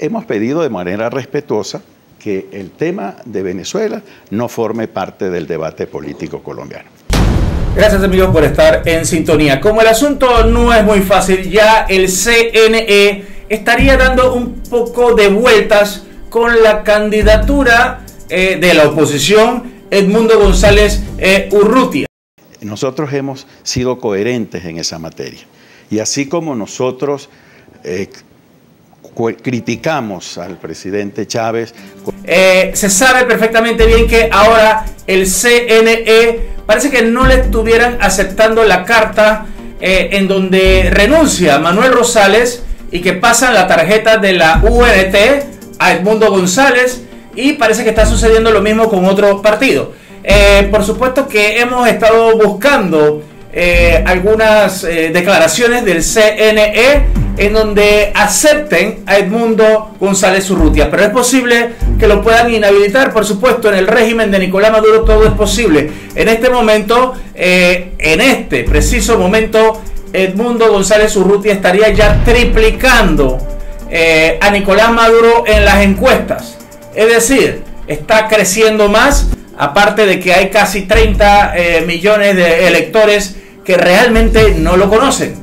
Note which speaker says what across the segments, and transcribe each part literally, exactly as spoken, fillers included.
Speaker 1: hemos pedido de manera respetuosa que el tema de Venezuela no forme parte del debate político colombiano.
Speaker 2: Gracias, amigos, por estar en sintonía. Como el asunto no es muy fácil, ya el C N E estaría dando un poco de vueltas con la candidatura eh, de la oposición, Edmundo González eh, Urrutia.
Speaker 1: Nosotros hemos sido coherentes en esa materia. Y así como nosotros eh, criticamos al presidente Chávez.
Speaker 2: Eh, se sabe perfectamente bien que ahora el C N E parece que no le estuvieran aceptando la carta eh, en donde renuncia Manuel Rosales y que pasan la tarjeta de la U N T a Edmundo González, y parece que está sucediendo lo mismo con otro partido. Eh, por supuesto que hemos estado buscando eh, algunas eh, declaraciones del C N E en donde acepten a Edmundo González Urrutia, pero es posible que lo puedan inhabilitar. Por supuesto, en el régimen de Nicolás Maduro todo es posible. En este momento, eh, en este preciso momento, Edmundo González Urrutia estaría ya triplicando eh, a Nicolás Maduro en las encuestas. Es decir, está creciendo más, aparte de que hay casi treinta eh, millones de electores que realmente no lo conocen.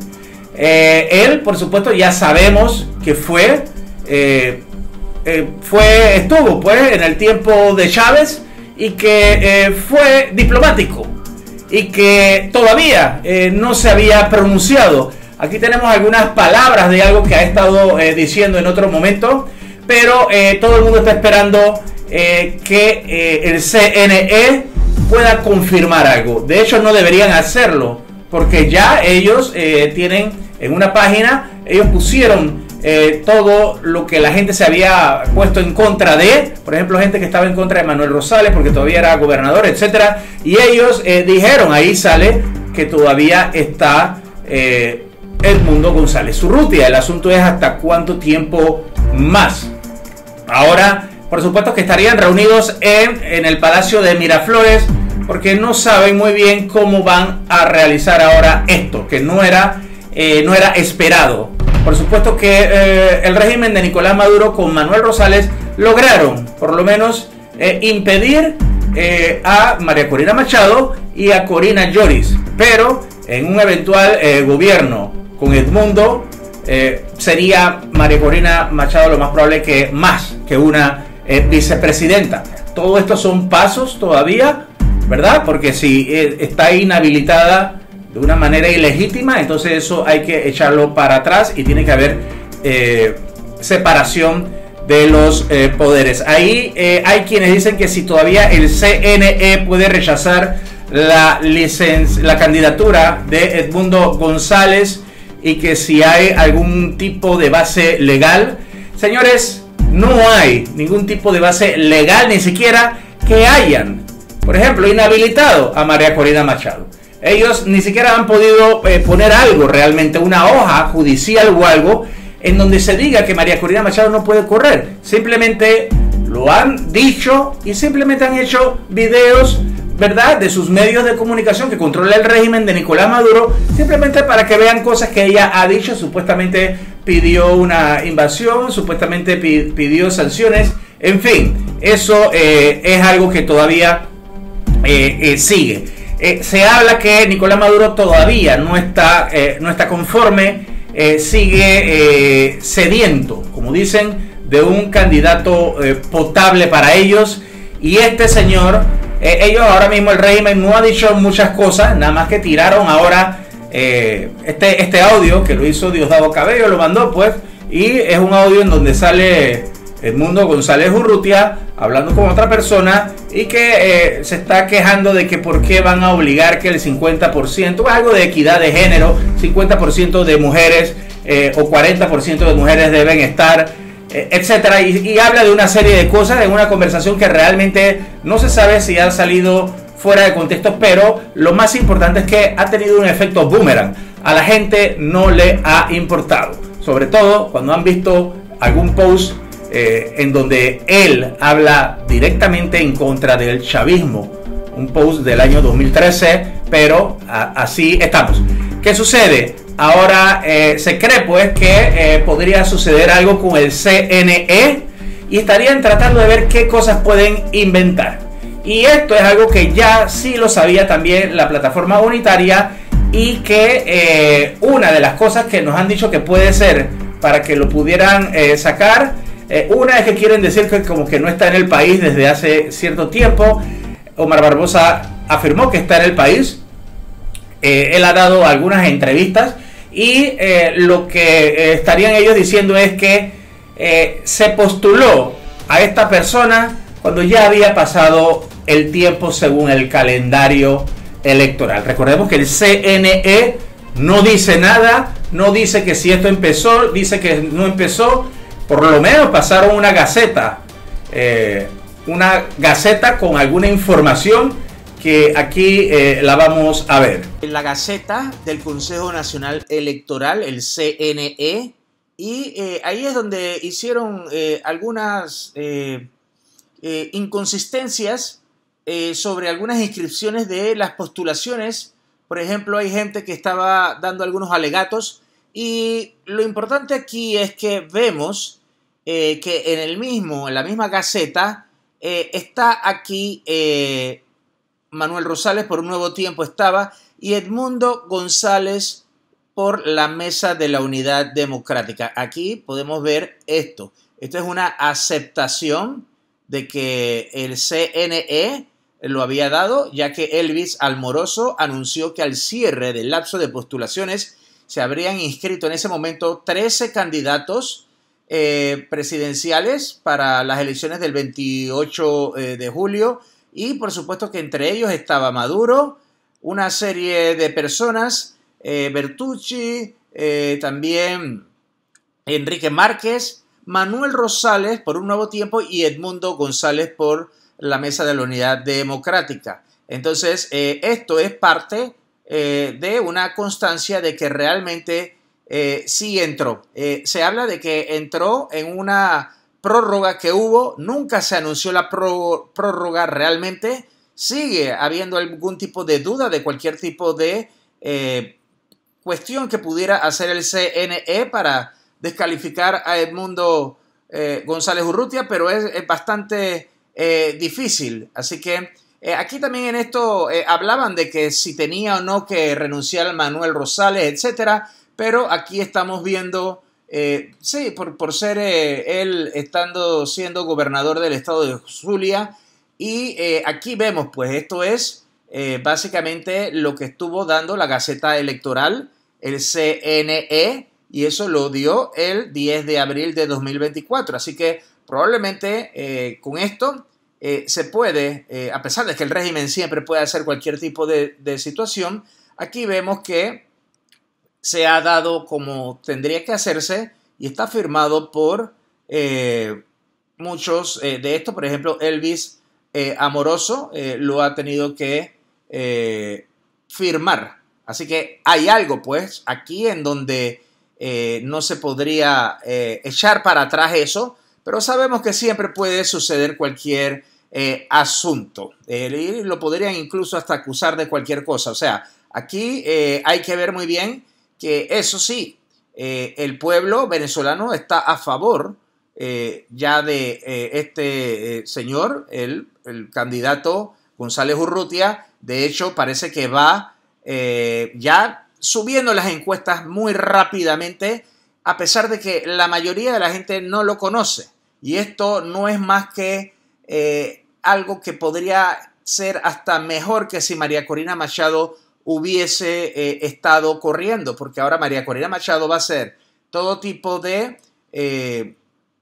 Speaker 2: Eh, él, por supuesto, ya sabemos que fue, eh, eh, fue, estuvo pues en el tiempo de Chávez, y que eh, fue diplomático y que todavía eh, no se había pronunciado. Aquí tenemos algunas palabras de algo que ha estado eh, diciendo en otro momento, pero eh, todo el mundo está esperando eh, que eh, el C N E pueda confirmar algo. De hecho, no deberían hacerlo, porque ya ellos eh, tienen en una página, ellos pusieron eh, todo lo que la gente se había puesto en contra de, por ejemplo, gente que estaba en contra de Manuel Rosales porque todavía era gobernador, etcétera, y ellos eh, dijeron, ahí sale que todavía está eh, Edmundo González Urrutia. El asunto es hasta cuánto tiempo más. Ahora, por supuesto que estarían reunidos en, en el Palacio de Miraflores, porque no saben muy bien cómo van a realizar ahora esto, que no era, eh, no era esperado. Por supuesto que eh, el régimen de Nicolás Maduro con Manuel Rosales lograron, por lo menos, eh, impedir eh, a María Corina Machado y a Corina Lloris. Pero en un eventual eh, gobierno con Edmundo, eh, sería María Corina Machado lo más probable que más que una eh, vicepresidenta. Todo esto son pasos todavía, ¿verdad? Porque si eh, está inhabilitada de una manera ilegítima, entonces eso hay que echarlo para atrás y tiene que haber eh, separación de los eh, poderes. Ahí eh, hay quienes dicen que si todavía el C N E puede rechazar la, licencia, la candidatura de Edmundo González, y que si hay algún tipo de base legal. Señores, no hay ningún tipo de base legal, ni siquiera que hayan, por ejemplo, inhabilitado a María Corina Machado. Ellos ni siquiera han podido eh, poner algo, realmente una hoja judicial o algo en donde se diga que María Corina Machado no puede correr. Simplemente lo han dicho y simplemente han hecho videos, ¿verdad?, de sus medios de comunicación que controla el régimen de Nicolás Maduro, simplemente para que vean cosas que ella ha dicho. Supuestamente pidió una invasión, supuestamente pidió sanciones, en fin, eso eh, es algo que todavía eh, eh, sigue. Eh, se habla que Nicolás Maduro todavía no está, eh, no está conforme, eh, sigue eh, sediento, como dicen, de un candidato eh, potable para ellos. Y este señor, eh, ellos ahora mismo, el régimen no ha dicho muchas cosas, nada más que tiraron ahora eh, este, este audio que lo hizo Diosdado Cabello, lo mandó pues, y es un audio en donde sale Edmundo González Urrutia hablando con otra persona y que eh, se está quejando de que por qué van a obligar que el cincuenta por ciento, algo de equidad de género, cincuenta por ciento de mujeres eh, o cuarenta por ciento de mujeres deben estar, eh, etcétera, y, y habla de una serie de cosas en una conversación que realmente no se sabe si ha salido fuera de contexto, pero lo más importante es que ha tenido un efecto boomerang. A la gente no le ha importado, sobre todo cuando han visto algún post Eh, en donde él habla directamente en contra del chavismo, un post del año dos mil trece, pero a, así estamos. ¿Qué sucede? Ahora eh, se cree pues que eh, podría suceder algo con el C N E y estarían tratando de ver qué cosas pueden inventar. Y esto es algo que ya sí lo sabía también la plataforma unitaria, y que eh, una de las cosas que nos han dicho que puede ser para que lo pudieran eh, sacar, eh, una es que quieren decir que como que no está en el país desde hace cierto tiempo. Omar Barbosa afirmó que está en el país, eh, él ha dado algunas entrevistas y eh, lo que eh, estarían ellos diciendo es que eh, se postuló a esta persona cuando ya había pasado el tiempo según el calendario electoral. Recordemos que el C N E no dice nada, no dice que si esto empezó, dice que no empezó. Por lo menos pasaron una gaceta, eh, una gaceta con alguna información que aquí eh, la vamos a ver.
Speaker 3: La Gaceta del Consejo Nacional Electoral, el C N E, y eh, ahí es donde hicieron eh, algunas eh, eh, inconsistencias eh, sobre algunas inscripciones de las postulaciones. Por ejemplo, hay gente que estaba dando algunos alegatos, y lo importante aquí es que vemos eh, que en el mismo, en la misma Gaceta eh, está aquí eh, Manuel Rosales por Un Nuevo Tiempo estaba, y Edmundo González por la Mesa de la Unidad Democrática. Aquí podemos ver esto. Esto es una aceptación de que el C N E lo había dado, ya que Elvis Almoroso anunció que al cierre del lapso de postulaciones se habrían inscrito en ese momento trece candidatos eh, presidenciales para las elecciones del veintiocho de julio, y por supuesto que entre ellos estaba Maduro, una serie de personas, eh, Bertucci, eh, también Enrique Márquez, Manuel Rosales por Un Nuevo Tiempo y Edmundo González por la Mesa de la Unidad Democrática. Entonces, eh, esto es parte eh, de una constancia de que realmente eh, sí entró. Eh, se habla de que entró en una prórroga que hubo, nunca se anunció la pro, prórroga realmente, sigue habiendo algún tipo de duda de cualquier tipo de eh, cuestión que pudiera hacer el C N E para descalificar a Edmundo eh, González Urrutia, pero es, es bastante eh, difícil. Así que eh, aquí también en esto eh, hablaban de que si tenía o no que renunciar a Manuel Rosales, etcétera, pero aquí estamos viendo Eh, sí, por, por ser eh, él estando siendo gobernador del estado de Zulia, y eh, aquí vemos pues esto es eh, básicamente lo que estuvo dando la Gaceta Electoral, el C N E, y eso lo dio el diez de abril de dos mil veinticuatro, así que probablemente eh, con esto eh, se puede, eh, a pesar de que el régimen siempre puede hacer cualquier tipo de, de situación, aquí vemos que se ha dado como tendría que hacerse y está firmado por eh, muchos eh, de estos. Por ejemplo, Elvis eh, Amoroso eh, lo ha tenido que eh, firmar. Así que hay algo, pues, aquí en donde eh, no se podría eh, echar para atrás eso, pero sabemos que siempre puede suceder cualquier eh, asunto. Eh, y lo podrían incluso hasta acusar de cualquier cosa. O sea, aquí eh, hay que ver muy bien que eso sí, eh, el pueblo venezolano está a favor eh, ya de eh, este eh, señor, el, el candidato González Urrutia. De hecho, parece que va eh, ya subiendo las encuestas muy rápidamente, a pesar de que la mayoría de la gente no lo conoce. Y esto no es más que eh, algo que podría ser hasta mejor que si María Corina Machado hubiese eh, estado corriendo, porque ahora María Corina Machado va a hacer todo tipo de, eh,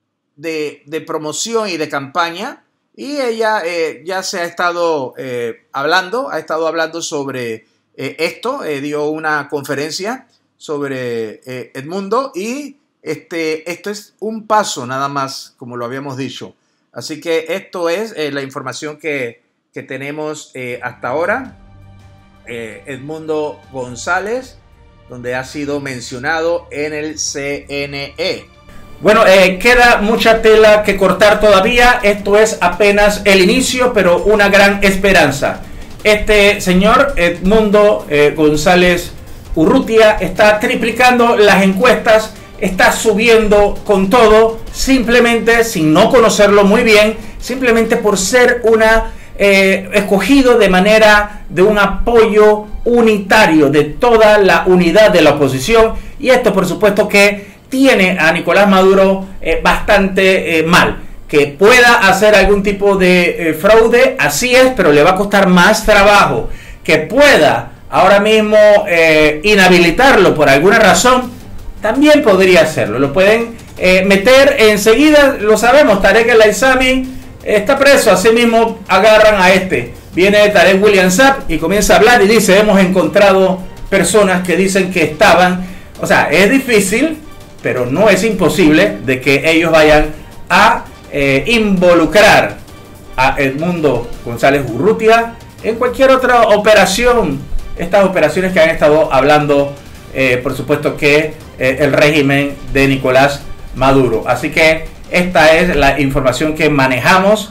Speaker 3: de, de promoción y de campaña, y ella eh, ya se ha estado eh, hablando, ha estado hablando sobre eh, esto, eh, dio una conferencia sobre eh, Edmundo, y este, esto es un paso nada más, como lo habíamos dicho. Así que esto es eh, la información que, que tenemos eh, hasta ahora. Eh, Edmundo González, donde ha sido mencionado en el C N E.
Speaker 2: Bueno, eh, queda mucha tela que cortar todavía. Esto es apenas el inicio, pero una gran esperanza. Este señor Edmundo eh, González Urrutia está triplicando las encuestas, está subiendo con todo, simplemente sin no conocerlo muy bien, simplemente por ser una eh, escogido de manera de un apoyo unitario de toda la unidad de la oposición, y esto por supuesto que tiene a Nicolás Maduro eh, bastante eh, mal. Que pueda hacer algún tipo de eh, fraude, así es, pero le va a costar más trabajo. Que pueda ahora mismo eh, inhabilitarlo por alguna razón, también podría hacerlo. Lo pueden eh, meter enseguida, lo sabemos, Tarek El Aissami está preso, así mismo agarran a este. Viene Tarek William Saab y comienza a hablar y dice, hemos encontrado personas que dicen que estaban, o sea, es difícil, pero no es imposible de que ellos vayan a eh, involucrar a Edmundo González Urrutia en cualquier otra operación. Estas operaciones que han estado hablando, eh, por supuesto que eh, el régimen de Nicolás Maduro. Así que esta es la información que manejamos.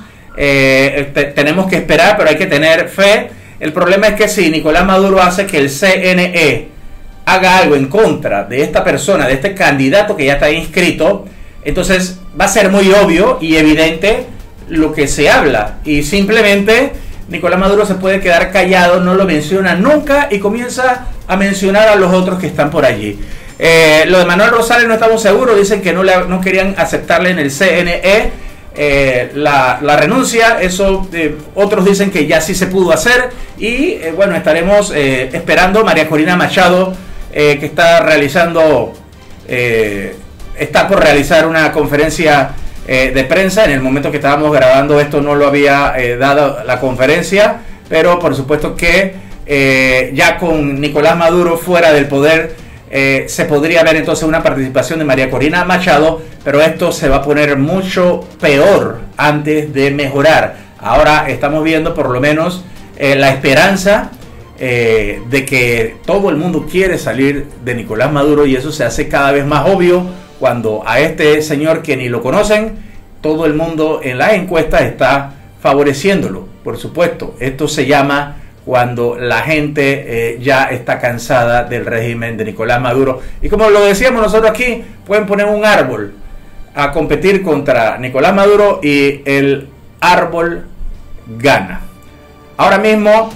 Speaker 2: Eh, te, tenemos que esperar, pero hay que tener fe. El problema es que si Nicolás Maduro hace que el C N E haga algo en contra de esta persona, de este candidato que ya está inscrito, entonces va a ser muy obvio y evidente lo que se habla, y simplemente Nicolás Maduro se puede quedar callado, no lo menciona nunca y comienza a mencionar a los otros que están por allí. Eh, lo de Manuel Rosales no estamos seguros, dicen que no, le, no querían aceptarle en el C N E eh, la, la renuncia, eso eh, otros dicen que ya sí se pudo hacer, y eh, bueno, estaremos eh, esperando. María Corina Machado, eh, que está realizando, eh, está por realizar una conferencia eh, de prensa. En el momento que estábamos grabando esto no lo había eh, dado la conferencia, pero por supuesto que eh, ya con Nicolás Maduro fuera del poder, Eh, se podría ver entonces una participación de María Corina Machado, pero esto se va a poner mucho peor antes de mejorar. Ahora estamos viendo por lo menos eh, la esperanza eh, de que todo el mundo quiere salir de Nicolás Maduro, y eso se hace cada vez más obvio cuando a este señor, que ni lo conocen, todo el mundo en las encuestas está favoreciéndolo. Por supuesto, esto se llama cuando la gente eh, ya está cansada del régimen de Nicolás Maduro. Y como lo decíamos nosotros aquí, pueden poner un árbol a competir contra Nicolás Maduro y el árbol gana. Ahora mismo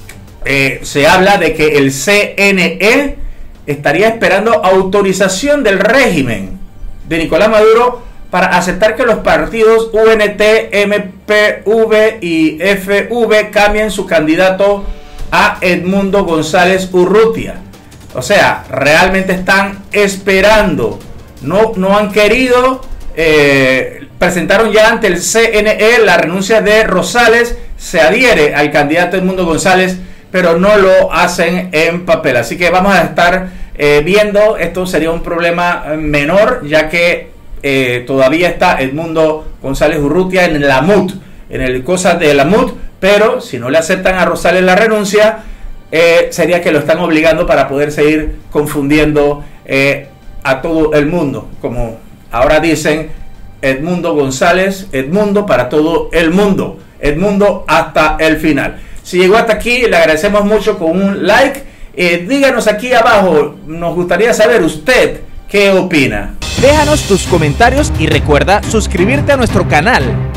Speaker 2: eh, se habla de que el C N E estaría esperando autorización del régimen de Nicolás Maduro para aceptar que los partidos U N T, M P V y F V cambien su candidato a Edmundo González Urrutia. O sea, realmente están esperando, no, no han querido, eh, presentaron ya ante el C N E la renuncia de Rosales, se adhiere al candidato Edmundo González, pero no lo hacen en papel. Así que vamos a estar eh, viendo, esto sería un problema menor, ya que Eh, todavía está Edmundo González Urrutia en la M U T, en el cosa de la M U T, pero si no le aceptan a Rosales la renuncia, eh, sería que lo están obligando para poder seguir confundiendo eh, a todo el mundo, como ahora dicen, Edmundo González, Edmundo para todo el mundo, Edmundo hasta el final. Si llegó hasta aquí, le agradecemos mucho con un like. Eh, díganos aquí abajo, nos gustaría saber usted qué opina.
Speaker 4: Déjanos tus comentarios y recuerda suscribirte a nuestro canal.